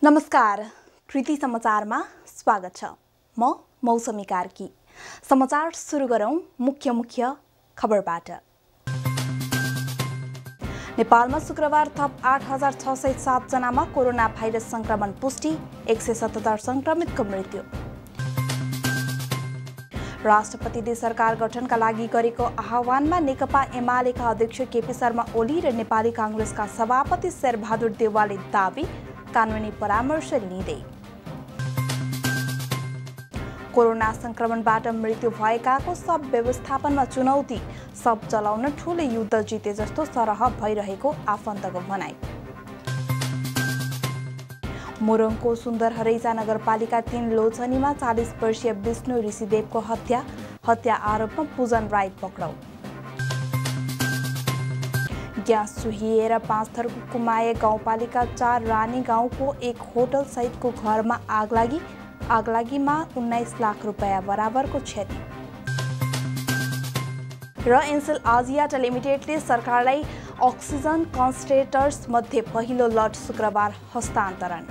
नमस्कार, कृति समाचारमा स्वागत छ। म मौसमी कार्की। समाचार सुरु गरौं मुख्य खबरबाट। नेपालमा शुक्रबार थप 8607 जनामा कोरोना भाइरस संक्रमण पुष्टि, 177 संक्रमितको मृत्यु। राष्ट्रपतिले सरकार गठनका लागि गरेको आह्वानमा नेकपा एमालेका अध्यक्ष केपी शर्मा ओली र नेपाली कांग्रेसका सभापति शेरबहादुर देउवाले दाबी, कानूनी परामर्श लिँदै। कोरोना संक्रमणबाट मृत्यु भएकाको सब व्यवस्थापनमा चुनौती, सब चलाउन ठूलो युद्ध जिते जस्तो सरह भइरहेको आफन्तको भनाइ। मोरङको सुन्दर हरैजा नगरपालिका 3 लोछनीमा 40 वर्षीय विष्णु ऋषिदेवको हत्या आरोपमा पूजन राई पक्राउ। ग्यास चुहिएर 5 थरको कुमाए गाउँपालिका 4 रानी गाउँको एक होटल सहितको घरमा आगलागीमा 19 लाख रुपैयाँ बराबरको क्षति। र एन्सेल आजियाटा लिमिटेडले सरकारलाई अक्सिजन कन्सन्ट्रेटर्स मध्ये पहिलो लट शुक्रबार हस्तान्तरण।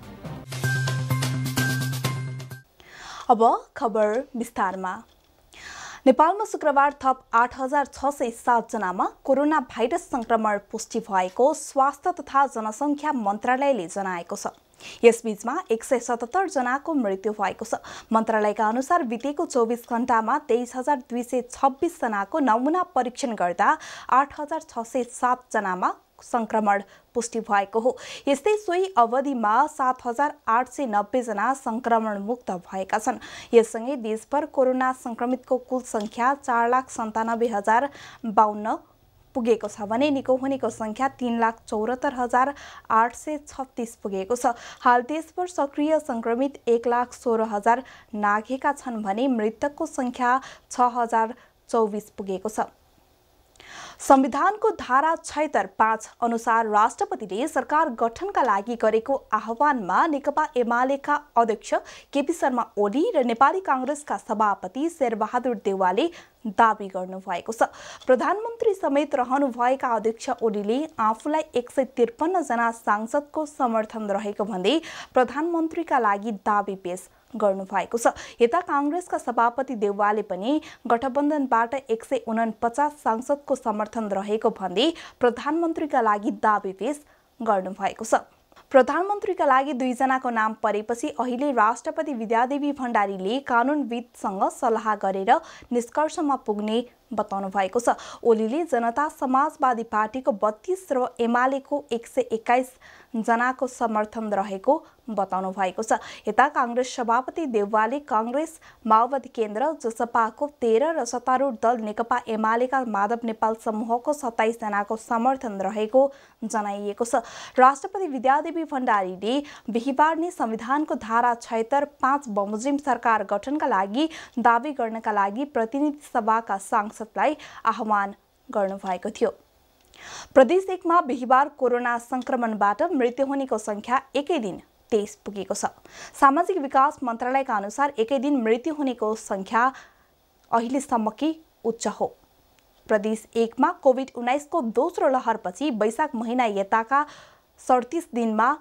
अब खबर विस्तारमा। नेपालमा शुक्रबार थप 8607 जनामा कोरोना भाइरस संक्रमण पुष्टि भएको स्वास्थ्य तथा जनसङ्ख्या मन्त्रालयले जनाएको छ। यसबीचमा 177 जनाको मृत्यु भएको छ। मन्त्रालयका अनुसार बितेको 24 घण्टामा 23226 जनाको नमुना परीक्षण गर्दा 8607 जनामा संक्रमण पुष्टि भएको हो। यस्तै सोही अवधिमा 7890 जना संक्रमण मुक्त भएका छन्। यससँगै देशभर कोरोना संक्रमितको कुल संख्या 4,97,052 पुगेको छ भने निको हुनेको संख्या 3,74,836 पुगेको छ। हाल देशभर सक्रिय संक्रमित 1,16,000 नाघेका छन् भने मृतकको संख्या 6,024 पुगेको छ। संविधानको धारा 76(5) अनुसार राष्ट्रपतिले सरकार गठनका लागि गरेको आह्वानमा नेकपा एमालेका अध्यक्ष केपी शर्मा ओली र नेपाली कांग्रेसका सभापति शेरबहादुर देउवाले दाबी गर्नुभएको छ। प्रधानमन्त्री समेत रहनुभएका अध्यक्ष ओलीले आफूलाई 153 जना सांसदको समर्थन रहेको भन्दै प्रधानमन्त्रीका लागि दाबी पेश गर्नुभएको छ। यता कांग्रेसका सभापति देउवाले पनि गठबन्धनबाट 149 सांसदको समर्थन रहेको भन्दै प्रधानमन्त्रीका लागि दाबी पेश गर्नुभएको छ। प्रधानमन्त्रीका लागि 2 जनाको नाम परेपछि अहिले राष्ट्रपति विद्यादेवी भण्डारीले कानूनविदसँग सल्लाह गरेर निष्कर्षमा पुग्ने बताउनु भएको छ। ओलीले जनता समाजवादी पार्टीको 32 र एमालेको 121 जनाको समर्थन रहेको बताउनु भएको छ। यता कांग्रेस सभापति देउवाले कांग्रेस माओवादी केन्द्र जसपाको 13 र सत्तारूढ दल नेकपा एमालेका माधव नेपाल समूहको 27 जनाको समर्थन रहेको जनाइएको छ। राष्ट्रपति विद्यादेवी भण्डारीले बिहीबार नै संविधानको धारा 76(5) बमोजिम सरकार गठनका लागि दाबी गर्नका लागि प्रतिनिधि सभाका सांसदलाई आह्वान गर्नुभएको थियो। प्रदेश 1 मा बिहीबार कोरोना संक्रमणबाट मृत्यु हुनेको संख्या एकै दिन 23 पुगेको छ। सामाजिक विकास मन्त्रालयका अनुसार एकै दिन मृत्यु हुनेको संख्या अहिलेसम्मकै उच्च हो। प्रदेश 1 मा कोभिड-19 को दोस्रो लहरपछि वैशाख महिना यताका 37 दिनमा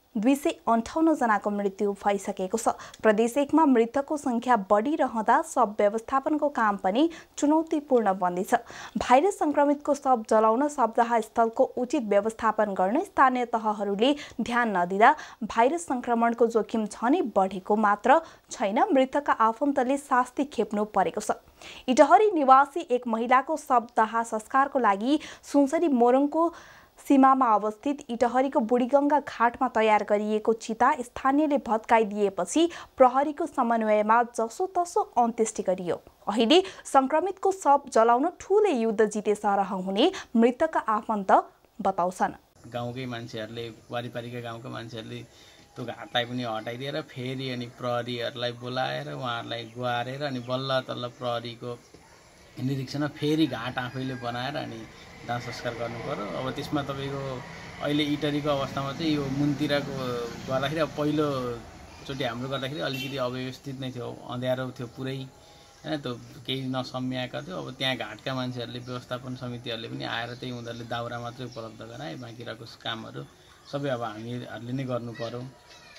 258 जनाको मृत्यु भइसकेको छ। प्रदेश 1 मा मृतकको संख्या बढिरहँदा सब व्यवस्थापनको काम पनि चुनौतीपूर्ण बन्दैछ। भाइरस संक्रमितको शव जलाउन शवदाह स्थलको उचित व्यवस्थापन गर्न स्थानीय तहहरूले ध्यान नदिँदा भाइरस संक्रमणको जोखिम झनै बढेको मात्र छैन, मृतकका आफन्तले शास्ति खेप्नु परेको छ। इटहरी निवासी एक महिलाको शवदाह संस्कारको लागि सुनसरी मोरङको सीमामा अवस्थित इटहरीको बुढीगंगा घाटमा तयार गरिएको चिता स्थानीयले भत्काइदिएपछि प्रहरीको समन्वयमा जसोतसो अन्त्येष्टि गरियो। अहिले संक्रमितको शव जलाउन ठूलो युद्ध जिते सरह हुने मृतकका आफन्त बताउँछन्। गाउँकै मान्छेहरूले वारिपारीका गाउँका मान्छेहरूले त्यो घाटलाई पनि हटाइदिएर फेरि अनि प्रहरीहरूलाई बोलाएर उहाँहरूलाई गुहारेर अनि बल्ल तल्ल प्रहरीको निरीक्षणमा फेरि घाट आफैले बनाएर अनि दाह संस्कार गर्नु पर्यो। अब त्यसमा तपाईको अहिले इटरीको अवस्थामा चाहिँ यो मुनतिरको गर्दाखेरि अब पहिलोचोटि हाम्रो गर्दाखेरि अलिकति अव्यवस्थित नै थियो, अँध्यारो थियो पुरै हैन, त्यो केही नसम्याएको थियो। अब त्यहाँ घाटका मान्छेहरूले व्यवस्थापन समितिहरूले पनि आएर त्यही उनीहरूले दाउरा मात्रै उपलब्ध गराए, बाँकी रहेको कामहरू सबै अब हामीहरूले नै गर्नु पर्यो।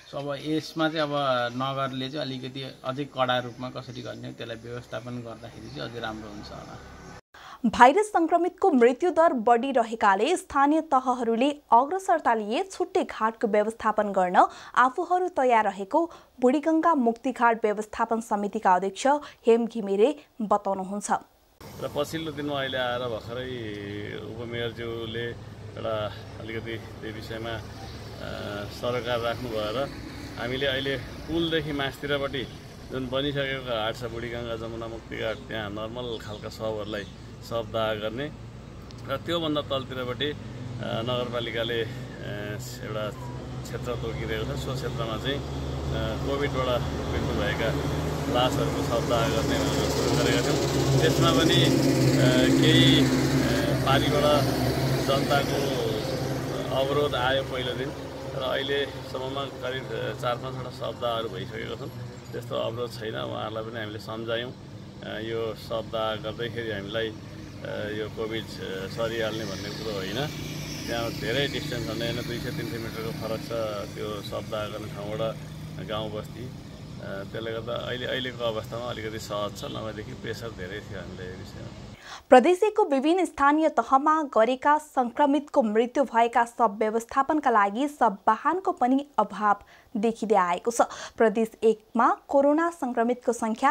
सो अब यसमा चाहिँ अब नगरले चाहिँ अलिकति अझै कडा रूपमा कसरी गर्ने त्यसलाई व्यवस्थापन गर्दाखेरि चाहिँ अझै राम्रो हुन्छ होला। भाइरस संक्रमितको मृत्युदर बढिरहेकाले स्थानीय तहहरूले अग्रसरता लिए छुट्टै घाटको व्यवस्थापन गर्न आफूहरू तयार रहेको बुढीगङ्गा मुक्तिघाट व्यवस्थापन समितिका अध्यक्ष हेम घिमिरे बताउनुहुन्छ। र पछिल्लो दिनमा अहिले आएर भर्खरै उपमेयरज्यूले एउटा अलिकति त्यो विषयमा सरकार राख्नुभयो र हामीले अहिले पुलदेखि मास्तिरपट्टि जुन बनिसकेको घाट छ बुढीगङ्गा जमुना मुक्तिघाट, त्यहाँ नर्मल खालका शवहरूलाई शवदाह गर्ने र त्योभन्दा तलतिरपट्टि नगरपालिकाले एउटा क्षेत्र तोकिरहेको छ। सो क्षेत्रमा चाहिँ कोभिडबाट मृत्यु भएका लासहरूको शवदाह गर्ने भनेर सुरु गरेका छौँ। त्यसमा पनि केही पारीबाट जनताको अवरोध आयो पहिलो दिन, र अहिलेसम्ममा करिब 4-5वटा शवदाहहरू भइसकेको छन्। त्यस्तो अवरोध छैन। उहाँहरूलाई पनि हामीले सम्झायौँ यो शवदाह गर्दैखेरि हामीलाई यो कोभिड सरिहाल्ने भन्ने कुरो होइन। त्यहाँ धेरै डिस्टेन्स हुँदैन, 200-300 मिटरको फरक छ त्यो शवदाह गर्ने ठाउँबाट गाउँ बस्ती। त्यसले गर्दा अहिलेको अवस्थामा अलिकति सहज छ, नभएदेखि प्रेसर धेरै थियो हामीलाई यो विषयमा। प्रदेशको विभिन्न स्थानीय तहमा गरेका संक्रमितको मृत्यु भएका शव व्यवस्थापनका लागि शव वाहनको पनि अभाव देखिँदै आएको छ। प्रदेश 1 मा कोरोना संक्रमितको संख्या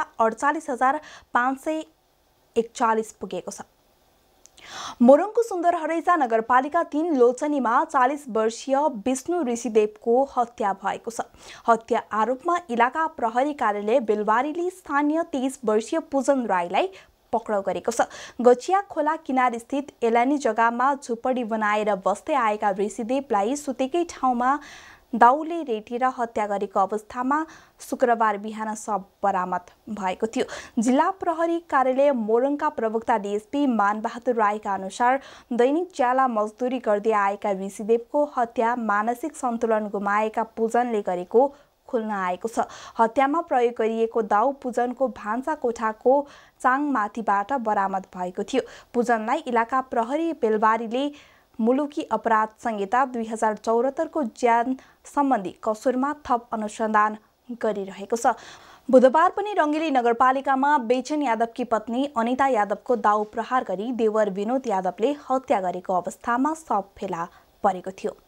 48,541 पुगेको छ। मोरङको सुन्दर हरैजा नगरपालिका 3 लोचनीमा 40 वर्षीय विष्णु ऋषिदेवको हत्या भएको छ। हत्या आरोपमा इलाका प्रहरी कार्यालय बेलबारीले स्थानीय 23 वर्षीय पूजन राईलाई पक्राउ गरेको छ। गचिया खोला किनार स्थित एलानी जग्गामा झुपडी बनाएर बस्दै आएका ऋषिदेवलाई सुतेकै ठाउँमा दाउले रेटेर हत्या गरेको अवस्थामा शुक्रबार बिहान शव बरामद भएको थियो। जिल्ला प्रहरी कार्यालय मोरङका प्रवक्ता डीएसपी मानबहादुर राईका अनुसार दैनिक ज्याला मजदुरी गर्दै आएका ऋषिदेवको हत्या मानसिक सन्तुलन गुमाएका पूजनले गरेको खुल्न आएको छ। हत्यामा प्रयोग गरिएको दाउ पूजनको भान्सा कोठाको चाङमाथिबाट बरामद भएको थियो। पूजनलाई इलाका प्रहरी बेलबारीले मुलुकी अपराध संहिता 2074 को ज्यान सम्बन्धी कसुरमा थप अनुसन्धान गरिरहेको छ। बुधबार पनि रङ्गेली नगरपालिकामा बेचन यादवकी पत्नी अनिता यादवको दाउ प्रहार गरी देवर विनोद यादवले हत्या गरेको अवस्थामा शव फेला परेको थियो।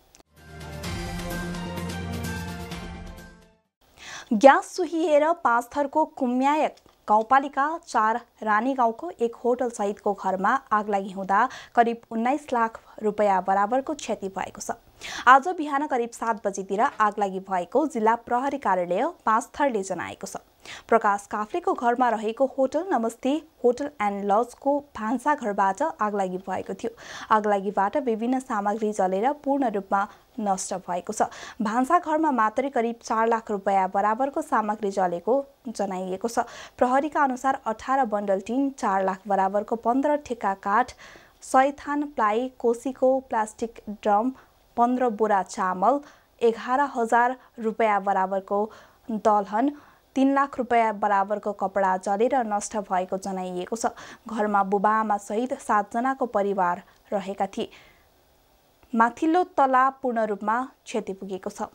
ग्यास सुहिएर 5 थरको कुम्यायक गाउँपालिका 4 रानी गाउँको एक होटल सहितको घरमा आगलागी हुँदा करिब 19 लाख रुपैयाँ बराबरको क्षति भएको छ। आज बिहान करिब 7 बजेतिर आगलागी भएको जिल्ला प्रहरी कार्यालय 5 थरले जनाएको छ। प्रकाश काफ्लेको घरमा रहेको होटल नमस्ते होटल एन्ड लजको भान्सा घरबाट आगलागी भएको थियो। आगलागीबाट विभिन्न सामग्री जलेर पूर्ण रूपमा नष्ट भएको छ। भान्सा घरमा मात्रै करिब 4 लाख रुपैयाँ बराबरको सामग्री जलेको जनाइएको छ। प्रहरीका अनुसार 18 बन्डल टिन, 4 लाख बराबरको 15 ठेक्का काठ, 100 थान प्लाई, कोसीको प्लास्टिक ड्रम, 15 बोरा चामल, 11,000 रुपैयाँ बराबरको दलहन, 3 लाख रुपैयाँ बराबरको कपडा जलेर नष्ट भएको जनाइएको छ। घरमा बुबाआमा सहित 7 जनाको परिवार रहेका थिए। माथिल्लो तला पूर्ण रूपमा क्षति पुगेको छ।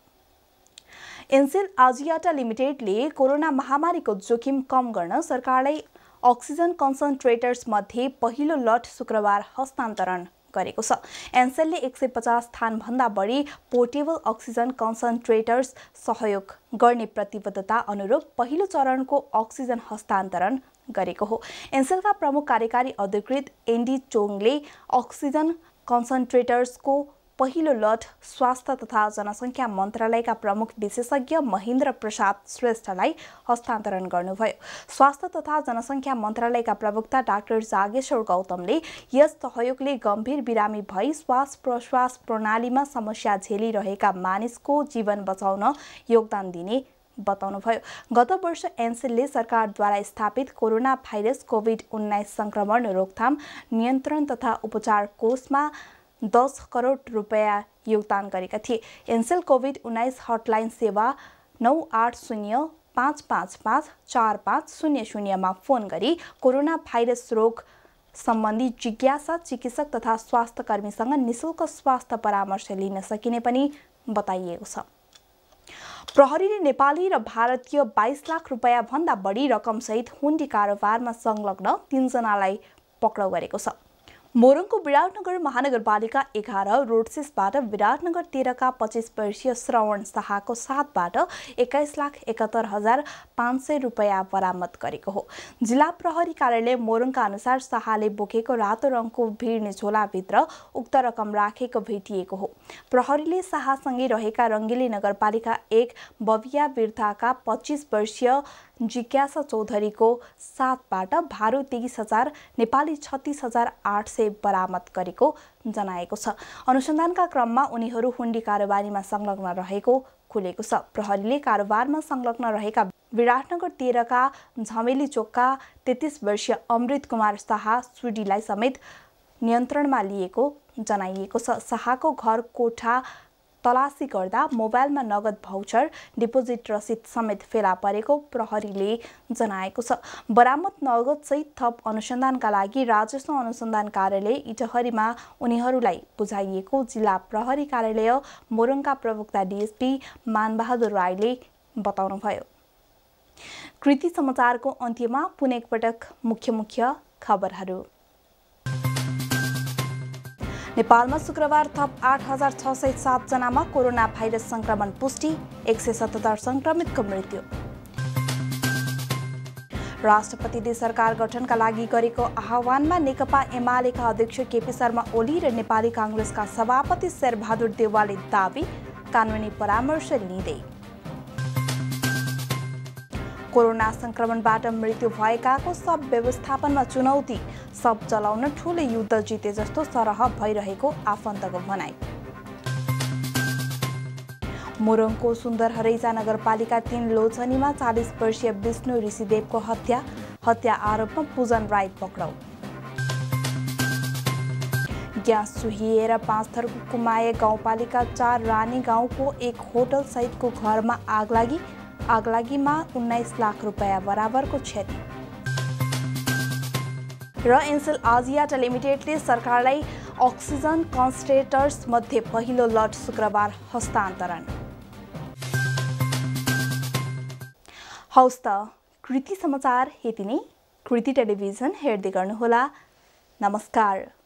एन्सेल आजियाटा लिमिटेडले कोरोना महामारीको जोखिम कम गर्न सरकारलाई अक्सिजन कन्सन्ट्रेटर्स मध्ये पहिलो लट शुक्रबार हस्तान्तरण गरेको छ। एन्सेलले 150 थानभन्दा बढी पोर्टेबल अक्सिजन कन्सन्ट्रेटर्स सहयोग गर्ने प्रतिबद्धता अनुरूप पहिलो चरणको अक्सिजन हस्तान्तरण गरेको हो। एन्सेलका प्रमुख कार्यकारी अधिकृत एन्डी चोङले अक्सिजन कन्सन्ट्रेटर्सको पहिलो लट स्वास्थ्य तथा जनसङ्ख्या मन्त्रालयका प्रमुख विशेषज्ञ महेन्द्र प्रसाद श्रेष्ठलाई हस्तान्तरण गर्नुभयो। स्वास्थ्य तथा जनसङ्ख्या मन्त्रालयका प्रवक्ता डाक्टर जागेश्वर गौतमले यस सहयोगले गम्भीर बिरामी भई श्वास प्रश्वास प्रणालीमा समस्या झेलिरहेका मानिसको जीवन बचाउन योगदान दिने बताउनुभयो। गत वर्ष एन्सेलले सरकारद्वारा स्थापित कोरोना भाइरस कोभिड-19 संक्रमण रोकथाम नियन्त्रण तथा उपचार कोषमा 10 करोड रुपैयाँ योगदान गरेका थिए। एन्सेल कोभिड-19 हटलाइन सेवा 980-555-4500 मा फोन गरी कोरोना भाइरस रोग सम्बन्धी जिज्ञासा चिकित्सक तथा स्वास्थ्य कर्मीसँग निशुल्क स्वास्थ्य परामर्श लिन सकिने पनि बताइएको छ। प्रहरीले नेपाली र भारतीय 22 लाख रुपैयाँ भन्दा बढी रकमसहित हुन्डी कारोबारमा संलग्न 3 जनालाई पक्राउ गरेको छ। मोरङको विराटनगर महानगरपालिका 11 रोडसेसबाट विराटनगर 13 का 25 वर्षीय श्रवण शाहको साथबाट 21,71,500 रुपैयाँ बरामद गरेको हो। जिल्ला प्रहरी कार्यालय मोरङका अनुसार शाहले बोकेको रातो रङको भिड्ने झोलाभित्र उक्त रकम राखेको भेटिएको हो। प्रहरीले शाहसँगै रहेका रङ्गेली नगरपालिका 1 बबिया बिर्ताका 25 वर्षीय जिज्ञासा चौधरीको साथबाट भारु 23,000 नेपाली 36,800 बरामद गरेको जनाएको छ। अनुसन्धानका क्रममा उनीहरू हुन्डी कारोबारीमा संलग्न रहेको खुलेको छ। प्रहरीले कारोबारमा संलग्न रहेका विराटनगर 13 का झमेली चोकका 33 वर्षीय अमृत कुमार शाह सुडीलाई समेत नियन्त्रणमा लिएको जनाइएको छ। शाहको घर कोठा तलासी गर्दा मोबाइलमा नगद भाउचर, डिपोजिट रसिद समेत फेला परेको प्रहरीले जनाएको छ। बरामद नगद सहित थप अनुसन्धानका लागि राजस्व अनुसन्धान कार्यालय इटहरीमा उनीहरूलाई बुझाइएको जिल्ला प्रहरी कार्यालय मोरङका प्रवक्ता डीएसपी मानबहादुर राईले बताउनुभयो। कृति समाचारको अन्त्यमा पुनः एकपटक मुख्य खबरहरू। नेपालमा शुक्रबार थप 8,607 जनामा कोरोना भाइरस संक्रमण पुष्टि, 177 संक्रमितको मृत्यु। राष्ट्रपतिले सरकार गठनका लागि गरेको आह्वानमा नेकपा एमालेका अध्यक्ष केपी शर्मा ओली र नेपाली कांग्रेसका सभापति शेरबहादुर देउवाले दाबी, कानुनी परामर्श लिँदै। कोरोना संक्रमणबाट मृत्यु भएकाको शव व्यवस्थापनमा चुनौती, शव जलाउन ठूलो युद्ध जिते जस्तो सरह भइरहेको आफन्तको भनाइ। मोरङको सुन्दर हरैजा नगरपालिका 3 लोचनीमा 40 वर्षीय विष्णु ऋषिदेवको हत्या आरोपमा पूजन राई पक्राउ। ग्यास चुहिएर 5 थरको कुमाए गाउँपालिका 4 रानी गाउँको एक होटल सहितको घरमा आगलागीमा 19 लाख रुपैयाँ बराबरको क्षति। र एन्सेल आजियाटा लिमिटेडले सरकारलाई अक्सिजन कन्सन्ट्रेटर्स मध्ये पहिलो लट शुक्रबार हस्तान्तरण। हौस् त कृति समाचार यति नै। कृति टेलिभिजन हेर्दै गर्नुहोला। नमस्कार।